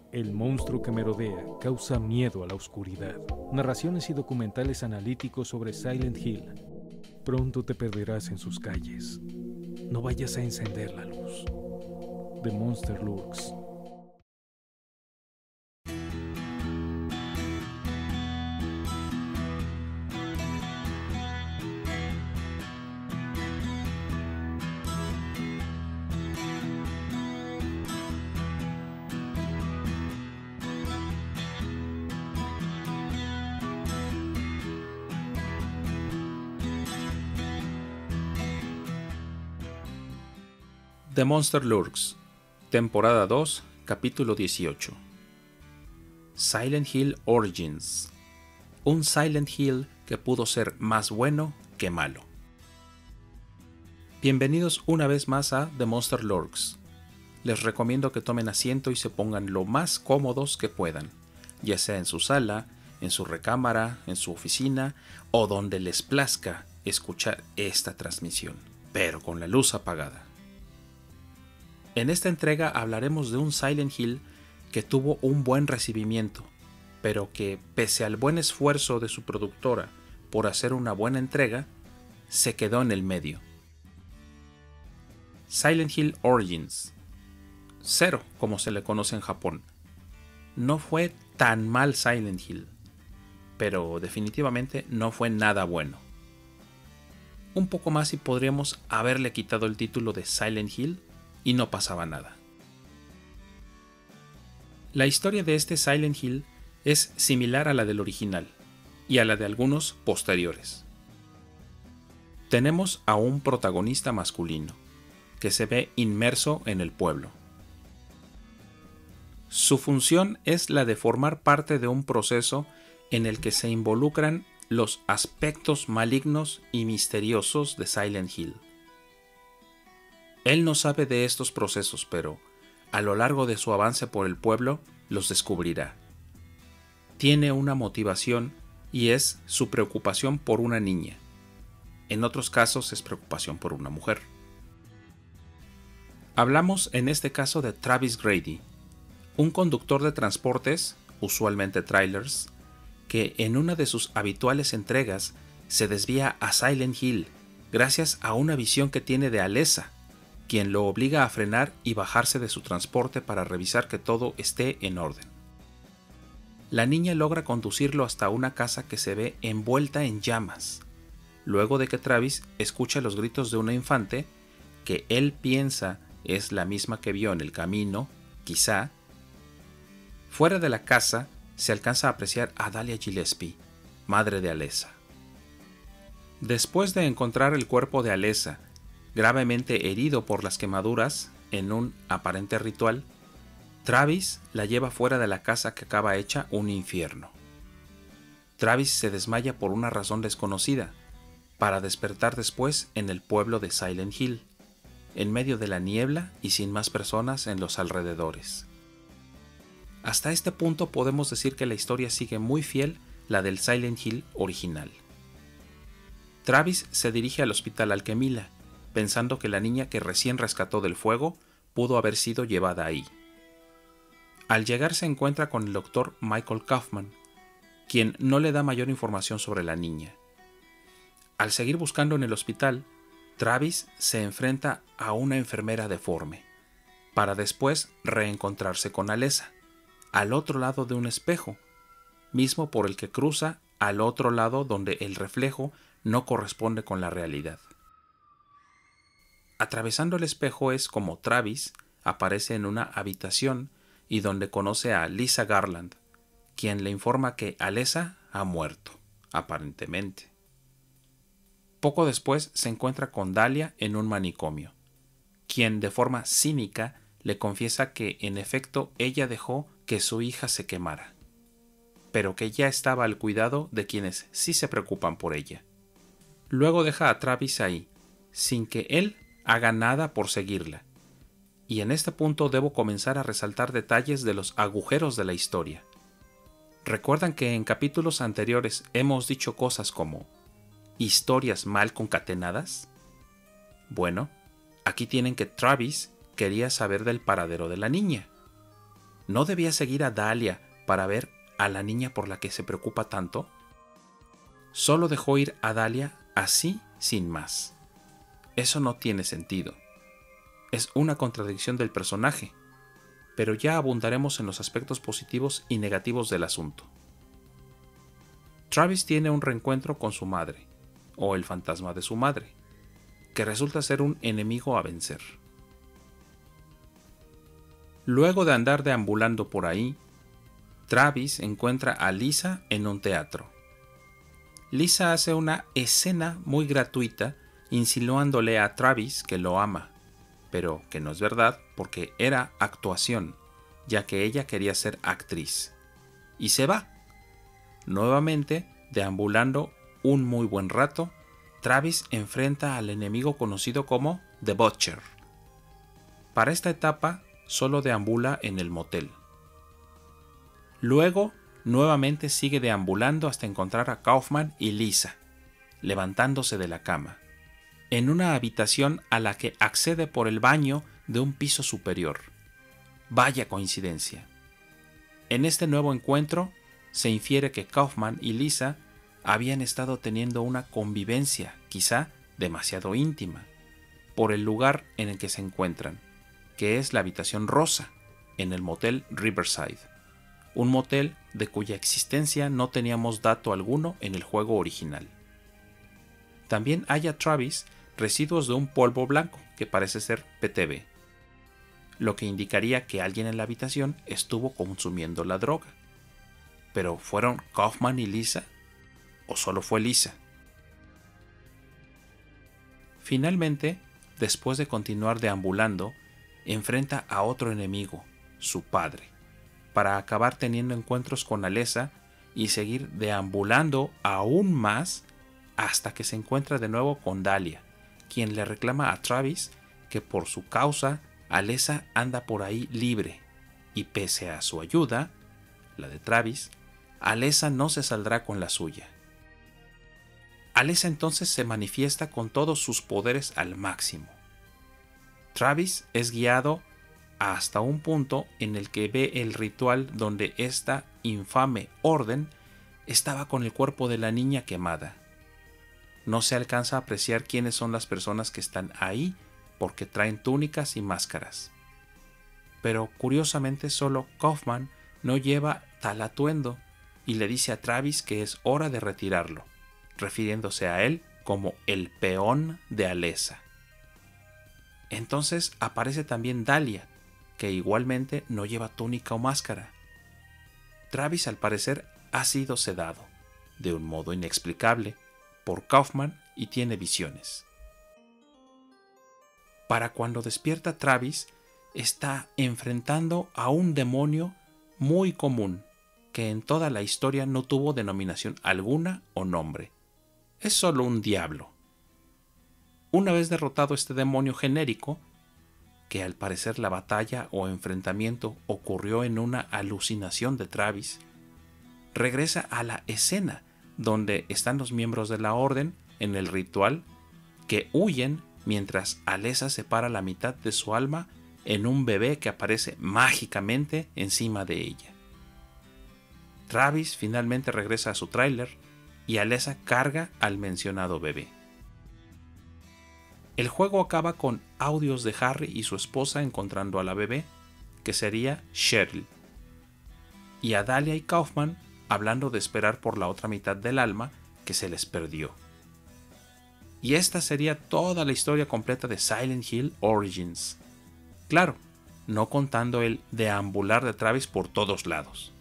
El monstruo que merodea causa miedo a la oscuridad. Narraciones y documentales analíticos sobre Silent Hill. Pronto te perderás en sus calles. No vayas a encender la luz. The Monster Lurks. The Monster Lurks, temporada 2, capítulo 18. Silent Hill Origins. Un Silent Hill que pudo ser más bueno que malo. Bienvenidos una vez más a The Monster Lurks. Les recomiendo que tomen asiento y se pongan lo más cómodos que puedan, ya sea en su sala, en su recámara, en su oficina o donde les plazca escuchar esta transmisión, pero con la luz apagada. En esta entrega hablaremos de un Silent Hill que tuvo un buen recibimiento, pero que, pese al buen esfuerzo de su productora por hacer una buena entrega, se quedó en el medio. Silent Hill Origins, 0 como se le conoce en Japón, no fue tan mal Silent Hill, pero definitivamente no fue nada bueno. Un poco más y podríamos haberle quitado el título de Silent Hill y no pasaba nada. La historia de este Silent Hill es similar a la del original y a la de algunos posteriores. Tenemos a un protagonista masculino que se ve inmerso en el pueblo. Su función es la de formar parte de un proceso en el que se involucran los aspectos malignos y misteriosos de Silent Hill. Él no sabe de estos procesos, pero a lo largo de su avance por el pueblo los descubrirá. Tiene una motivación y es su preocupación por una niña. En otros casos es preocupación por una mujer. Hablamos en este caso de Travis Grady, un conductor de transportes, usualmente trailers, que en una de sus habituales entregas se desvía a Silent Hill gracias a una visión que tiene de Alessa, quien lo obliga a frenar y bajarse de su transporte para revisar que todo esté en orden. La niña logra conducirlo hasta una casa que se ve envuelta en llamas, luego de que Travis escucha los gritos de una infante que él piensa es la misma que vio en el camino, quizá. Fuera de la casa se alcanza a apreciar a Dahlia Gillespie, madre de Alessa. Después de encontrar el cuerpo de Alessa, gravemente herido por las quemaduras en un aparente ritual, Travis la lleva fuera de la casa que acaba hecha un infierno. Travis se desmaya por una razón desconocida, para despertar después en el pueblo de Silent Hill, en medio de la niebla y sin más personas en los alrededores. Hasta este punto podemos decir que la historia sigue muy fiel la del Silent Hill original. Travis se dirige al hospital Alchemilla, pensando que la niña que recién rescató del fuego pudo haber sido llevada ahí. Al llegar se encuentra con el doctor Michael Kaufman, quien no le da mayor información sobre la niña. Al seguir buscando en el hospital, Travis se enfrenta a una enfermera deforme, para después reencontrarse con Alessa, al otro lado de un espejo, mismo por el que cruza al otro lado donde el reflejo no corresponde con la realidad. Atravesando el espejo es como Travis aparece en una habitación y donde conoce a Lisa Garland, quien le informa que Alessa ha muerto, aparentemente. Poco después se encuentra con Dahlia en un manicomio, quien de forma cínica le confiesa que en efecto ella dejó que su hija se quemara, pero que ya estaba al cuidado de quienes sí se preocupan por ella. Luego deja a Travis ahí, sin que él haga nada por seguirla, y en este punto debo comenzar a resaltar detalles de los agujeros de la historia. ¿Recuerdan que en capítulos anteriores hemos dicho cosas como historias mal concatenadas? Bueno, aquí tienen que Travis quería saber del paradero de la niña. ¿No debía seguir a Dahlia para ver a la niña por la que se preocupa tanto? Solo dejó ir a Dahlia así sin más. Eso no tiene sentido. Es una contradicción del personaje, pero ya abundaremos en los aspectos positivos y negativos del asunto. Travis tiene un reencuentro con su madre, o el fantasma de su madre, que resulta ser un enemigo a vencer. Luego de andar deambulando por ahí, Travis encuentra a Lisa en un teatro. Lisa hace una escena muy gratuita insinuándole a Travis que lo ama, pero que no es verdad porque era actuación, ya que ella quería ser actriz. Y se va. Nuevamente, deambulando un muy buen rato, Travis enfrenta al enemigo conocido como The Butcher. Para esta etapa, solo deambula en el motel. Luego, nuevamente sigue deambulando hasta encontrar a Kaufman y Lisa, levantándose de la cama, en una habitación a la que accede por el baño de un piso superior. Vaya coincidencia. En este nuevo encuentro, se infiere que Kaufman y Lisa habían estado teniendo una convivencia, quizá demasiado íntima, por el lugar en el que se encuentran, que es la habitación rosa, en el motel Riverside, un motel de cuya existencia no teníamos dato alguno en el juego original. También halla Travis residuos de un polvo blanco que parece ser PTB, lo que indicaría que alguien en la habitación estuvo consumiendo la droga. ¿Pero fueron Kaufman y Lisa? ¿O solo fue Lisa? Finalmente, después de continuar deambulando, enfrenta a otro enemigo, su padre, para acabar teniendo encuentros con Alessa y seguir deambulando aún más hasta que se encuentra de nuevo con Dahlia, quien le reclama a Travis que por su causa Alessa anda por ahí libre, y pese a su ayuda, la de Travis, Alessa no se saldrá con la suya. Alessa entonces se manifiesta con todos sus poderes al máximo. Travis es guiado hasta un punto en el que ve el ritual donde esta infame orden estaba con el cuerpo de la niña quemada. No se alcanza a apreciar quiénes son las personas que están ahí porque traen túnicas y máscaras. Pero curiosamente solo Kaufman no lleva tal atuendo y le dice a Travis que es hora de retirarlo, refiriéndose a él como el peón de Alessa. Entonces aparece también Dahlia, que igualmente no lleva túnica o máscara. Travis al parecer ha sido sedado, de un modo inexplicable, por Kaufman y tiene visiones. Para cuando despierta Travis, está enfrentando a un demonio muy común, que en toda la historia no tuvo denominación alguna o nombre. Es solo un diablo. Una vez derrotado este demonio genérico, que al parecer la batalla o enfrentamiento ocurrió en una alucinación de Travis, regresa a la escena donde están los miembros de la orden en el ritual, que huyen mientras Alessa separa la mitad de su alma en un bebé que aparece mágicamente encima de ella. Travis finalmente regresa a su tráiler y Alessa carga al mencionado bebé. El juego acaba con audios de Harry y su esposa encontrando a la bebé, que sería Cheryl, y a Dahlia y Kaufman hablando de esperar por la otra mitad del alma que se les perdió. Y esta sería toda la historia completa de Silent Hill Origins. Claro, no contando el deambular de Travis por todos lados.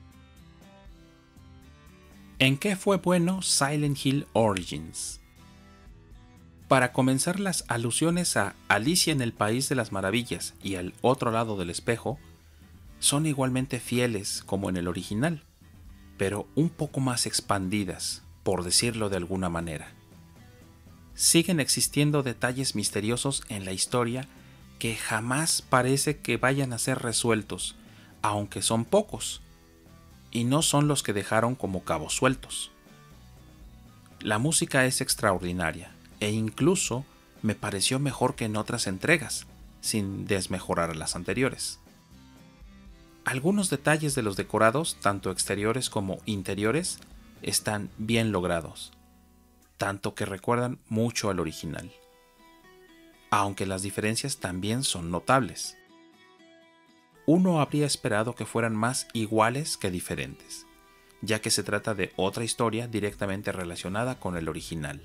¿En qué fue bueno Silent Hill Origins? Para comenzar, las alusiones a Alicia en el País de las Maravillas y al otro lado del espejo son igualmente fieles como en el original, pero un poco más expandidas, por decirlo de alguna manera. Siguen existiendo detalles misteriosos en la historia que jamás parece que vayan a ser resueltos, aunque son pocos, y no son los que dejaron como cabos sueltos. La música es extraordinaria, e incluso me pareció mejor que en otras entregas, sin desmejorar a las anteriores. Algunos detalles de los decorados, tanto exteriores como interiores, están bien logrados, tanto que recuerdan mucho al original, aunque las diferencias también son notables. Uno habría esperado que fueran más iguales que diferentes, ya que se trata de otra historia directamente relacionada con el original.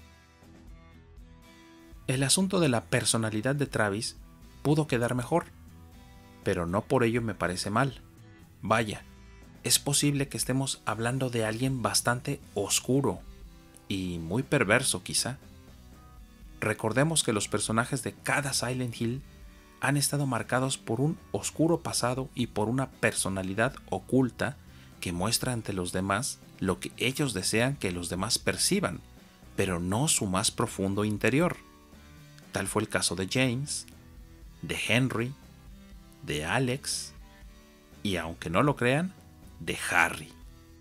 El asunto de la personalidad de Travis pudo quedar mejor, pero no por ello me parece mal. Vaya, es posible que estemos hablando de alguien bastante oscuro y muy perverso quizá. Recordemos que los personajes de cada Silent Hill han estado marcados por un oscuro pasado y por una personalidad oculta que muestra ante los demás lo que ellos desean que los demás perciban, pero no su más profundo interior. Tal fue el caso de James, de Henry, de Alex y, aunque no lo crean, de Harry.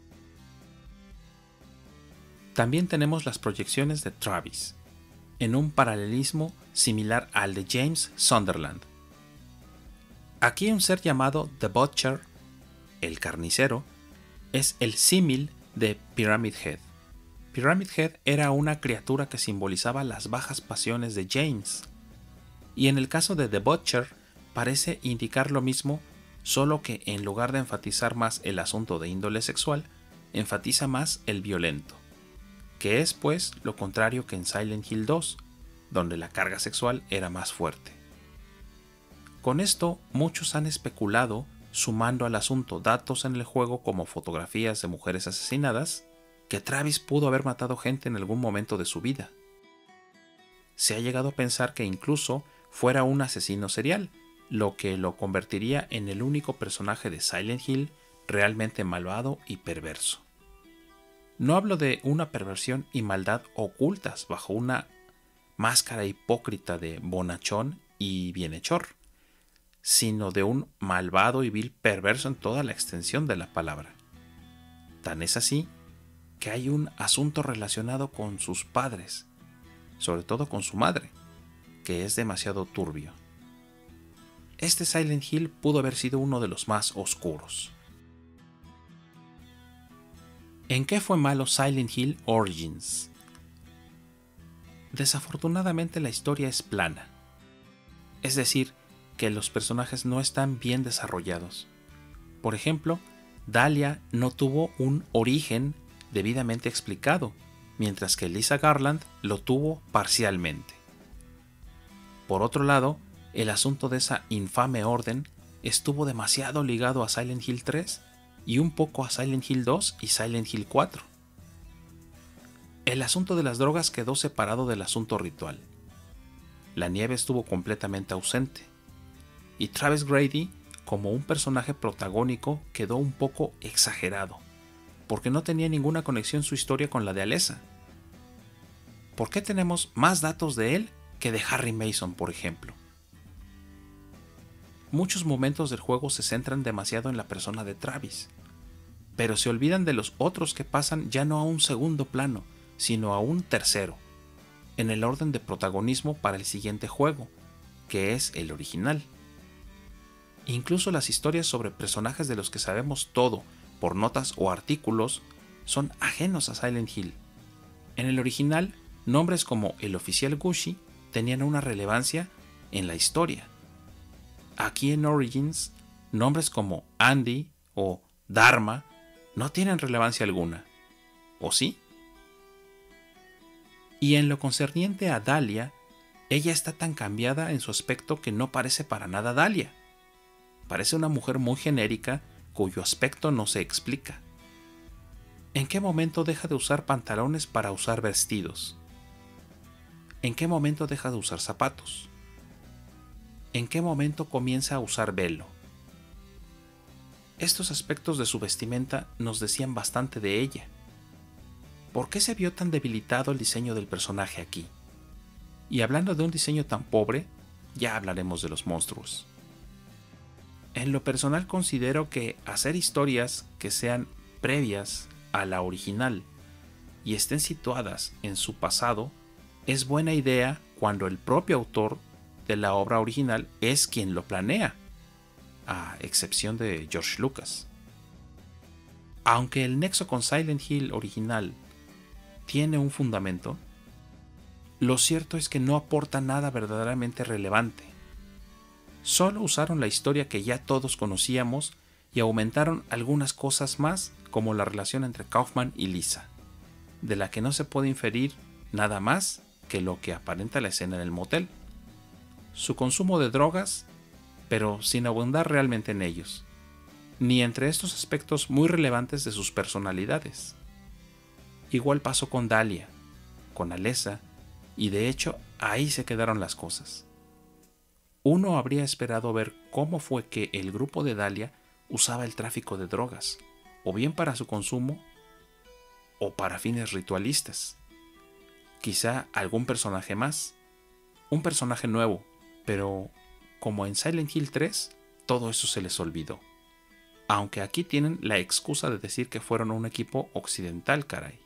También tenemos las proyecciones de Travis, en un paralelismo similar al de James Sunderland. Aquí un ser llamado The Butcher, el carnicero, es el símil de Pyramid Head. Pyramid Head era una criatura que simbolizaba las bajas pasiones de James, y en el caso de The Butcher parece indicar lo mismo, solo que en lugar de enfatizar más el asunto de índole sexual, enfatiza más el violento, que es pues lo contrario que en Silent Hill 2, donde la carga sexual era más fuerte. Con esto muchos han especulado, sumando al asunto datos en el juego como fotografías de mujeres asesinadas, que Travis pudo haber matado gente en algún momento de su vida. Se ha llegado a pensar que incluso fuera un asesino serial, lo que lo convertiría en el único personaje de Silent Hill realmente malvado y perverso. No hablo de una perversión y maldad ocultas bajo una máscara hipócrita de bonachón y bienhechor, sino de un malvado y vil perverso en toda la extensión de la palabra. Tan es así que hay un asunto relacionado con sus padres, sobre todo con su madre, que es demasiado turbio. Este Silent Hill pudo haber sido uno de los más oscuros. ¿En qué fue malo Silent Hill Origins? Desafortunadamente la historia es plana, es decir, que los personajes no están bien desarrollados. Por ejemplo, Dahlia no tuvo un origen debidamente explicado, mientras que Lisa Garland lo tuvo parcialmente. Por otro lado, el asunto de esa infame orden estuvo demasiado ligado a Silent Hill 3 y un poco a Silent Hill 2 y Silent Hill 4. El asunto de las drogas quedó separado del asunto ritual. La nieve estuvo completamente ausente. Y Travis Grady, como un personaje protagónico, quedó un poco exagerado, porque no tenía ninguna conexión su historia con la de Alessa. ¿Por qué tenemos más datos de él que de Harry Mason, por ejemplo? Muchos momentos del juego se centran demasiado en la persona de Travis, pero se olvidan de los otros que pasan ya no a un segundo plano, sino a un tercero, en el orden de protagonismo para el siguiente juego, que es el original. Incluso las historias sobre personajes de los que sabemos todo por notas o artículos son ajenos a Silent Hill. En el original, nombres como el oficial Gushi tenían una relevancia en la historia. Aquí en Origins, nombres como Andy o Dharma no tienen relevancia alguna. ¿O sí? Y en lo concerniente a Dahlia, ella está tan cambiada en su aspecto que no parece para nada Dahlia. Parece una mujer muy genérica cuyo aspecto no se explica. ¿En qué momento deja de usar pantalones para usar vestidos? ¿En qué momento deja de usar zapatos? ¿En qué momento comienza a usar velo? Estos aspectos de su vestimenta nos decían bastante de ella. ¿Por qué se vio tan debilitado el diseño del personaje aquí? Y hablando de un diseño tan pobre, ya hablaremos de los monstruos. En lo personal considero que hacer historias que sean previas a la original y estén situadas en su pasado es buena idea cuando el propio autor de la obra original es quien lo planea. a excepción de George Lucas. Aunque el nexo con Silent Hill original tiene un fundamento, lo cierto es que no aporta nada verdaderamente relevante. Solo usaron la historia que ya todos conocíamos y aumentaron algunas cosas más, como la relación entre Kaufman y Lisa, de la que no se puede inferir nada más que lo que aparenta la escena en el motel: su consumo de drogas, pero sin abundar realmente en ellos, ni entre estos aspectos muy relevantes de sus personalidades. Igual pasó con Dahlia, con Alessa, y de hecho ahí se quedaron las cosas. Uno habría esperado ver cómo fue que el grupo de Dahlia usaba el tráfico de drogas, o bien para su consumo, o para fines ritualistas. Quizá algún personaje más, un personaje nuevo, pero como en Silent Hill 3, todo eso se les olvidó. Aunque aquí tienen la excusa de decir que fueron un equipo occidental, caray.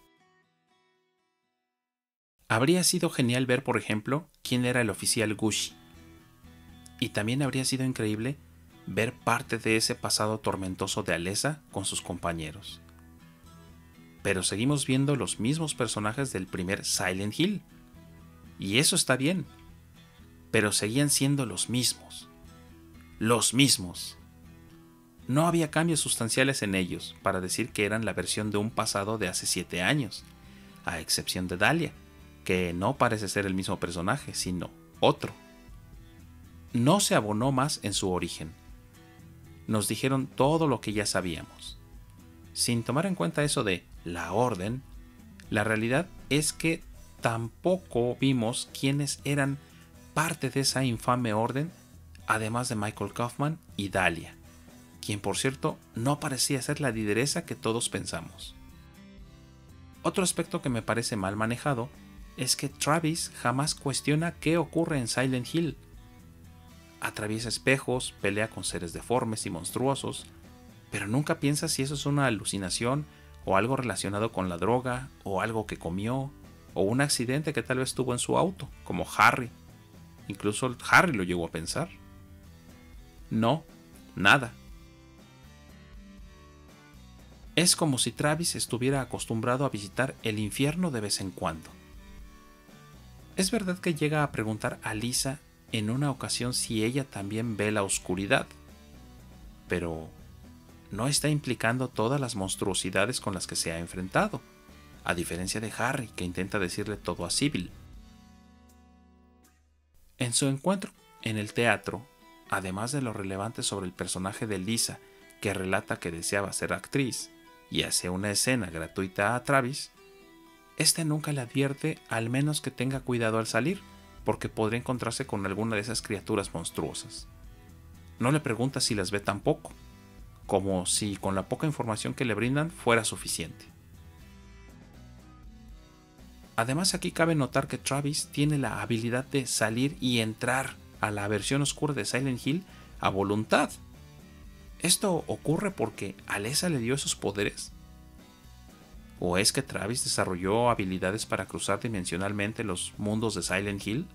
Habría sido genial ver, por ejemplo, quién era el oficial Gushi. Y también habría sido increíble ver parte de ese pasado tormentoso de Alessa con sus compañeros. Pero seguimos viendo los mismos personajes del primer Silent Hill. Y eso está bien. Pero seguían siendo los mismos. Los mismos. No había cambios sustanciales en ellos para decir que eran la versión de un pasado de hace 7 años, a excepción de Dahlia, que no parece ser el mismo personaje, sino otro. No se abonó más en su origen. Nos dijeron todo lo que ya sabíamos. Sin tomar en cuenta eso de la orden, la realidad es que tampoco vimos quiénes eran parte de esa infame orden, además de Michael Kaufman y Dahlia, quien por cierto no parecía ser la lideresa que todos pensamos. Otro aspecto que me parece mal manejado es que Travis jamás cuestiona qué ocurre en Silent Hill. Atraviesa espejos, pelea con seres deformes y monstruosos, pero nunca piensa si eso es una alucinación o algo relacionado con la droga, o algo que comió, o un accidente que tal vez tuvo en su auto, como Harry. Incluso Harry lo llegó a pensar. No, nada. Es como si Travis estuviera acostumbrado a visitar el infierno de vez en cuando. Es verdad que llega a preguntar a Lisa en una ocasión si ella también ve la oscuridad, pero no está implicando todas las monstruosidades con las que se ha enfrentado, a diferencia de Harry, que intenta decirle todo a Sybil. En su encuentro en el teatro, además de lo relevante sobre el personaje de Lisa, que relata que deseaba ser actriz y hace una escena gratuita a Travis, este nunca le advierte al menos que tenga cuidado al salir, porque podría encontrarse con alguna de esas criaturas monstruosas. No le pregunta si las ve tampoco, como si con la poca información que le brindan fuera suficiente. Además, aquí cabe notar que Travis tiene la habilidad de salir y entrar a la versión oscura de Silent Hill a voluntad. ¿Esto ocurre porque Alessa le dio esos poderes? ¿O es que Travis desarrolló habilidades para cruzar dimensionalmente los mundos de Silent Hill?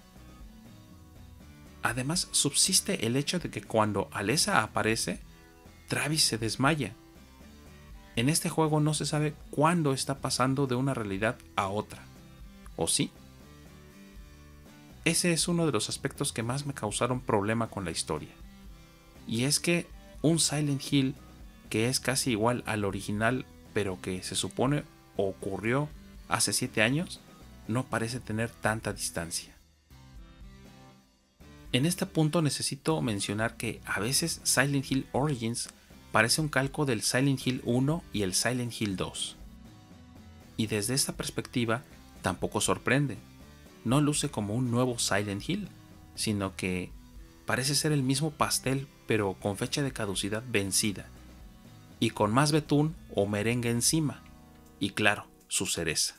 Además, subsiste el hecho de que cuando Alessa aparece, Travis se desmaya. En este juego no se sabe cuándo está pasando de una realidad a otra. ¿O sí? Ese es uno de los aspectos que más me causaron problema con la historia. Y es que un Silent Hill que es casi igual al original, pero que se supone ocurrió hace 7 años, no parece tener tanta distancia. En este punto necesito mencionar que a veces Silent Hill Origins parece un calco del Silent Hill 1 y el Silent Hill 2. Y desde esta perspectiva tampoco sorprende. No luce como un nuevo Silent Hill, sino que parece ser el mismo pastel pero con fecha de caducidad vencida, y con más betún o merengue encima, y claro, su cereza.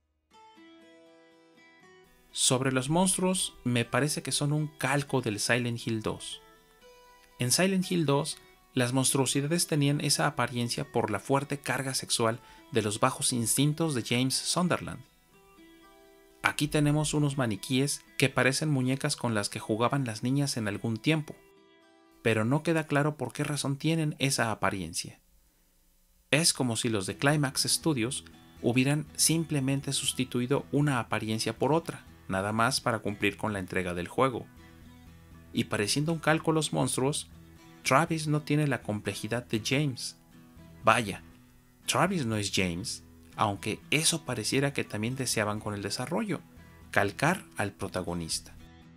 Sobre los monstruos, me parece que son un calco del Silent Hill 2. En Silent Hill 2, las monstruosidades tenían esa apariencia por la fuerte carga sexual de los bajos instintos de James Sunderland. Aquí tenemos unos maniquíes que parecen muñecas con las que jugaban las niñas en algún tiempo. pero no queda claro por qué razón tienen esa apariencia. Es como si los de Climax Studios hubieran simplemente sustituido una apariencia por otra, nada más para cumplir con la entrega del juego. Y pareciendo un calco los monstruos, Travis no tiene la complejidad de James. Vaya, Travis no es James, aunque eso pareciera que también deseaban con el desarrollo, calcar al protagonista.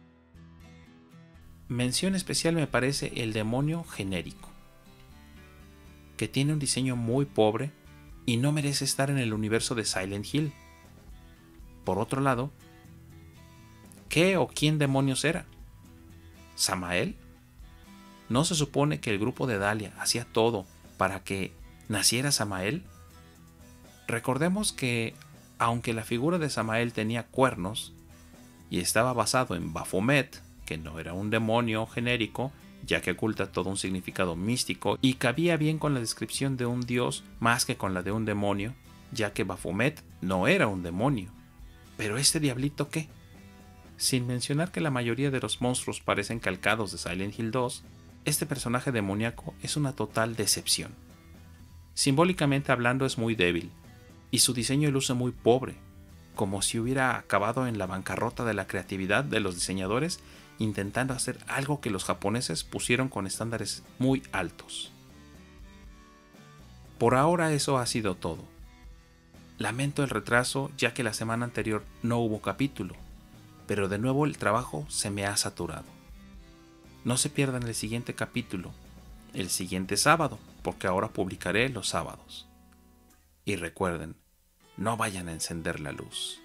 Mención especial me parece el demonio genérico, que tiene un diseño muy pobre y no merece estar en el universo de Silent Hill. Por otro lado, ¿qué o quién demonios era? ¿Samael? ¿No se supone que el grupo de Dahlia hacía todo para que naciera Samael? Recordemos que, aunque la figura de Samael tenía cuernos y estaba basado en Baphomet, que no era un demonio genérico, ya que oculta todo un significado místico y cabía bien con la descripción de un dios más que con la de un demonio, ya que Baphomet no era un demonio. ¿Pero este diablito qué? Sin mencionar que la mayoría de los monstruos parecen calcados de Silent Hill 2, este personaje demoníaco es una total decepción. Simbólicamente hablando es muy débil, y su diseño luce muy pobre, como si hubiera acabado en la bancarrota de la creatividad de los diseñadores intentando hacer algo que los japoneses pusieron con estándares muy altos. Por ahora eso ha sido todo. Lamento el retraso ya que la semana anterior no hubo capítulo, pero de nuevo el trabajo se me ha saturado. No se pierdan el siguiente capítulo, el siguiente sábado, porque ahora publicaré los sábados. Y recuerden, no vayan a encender la luz.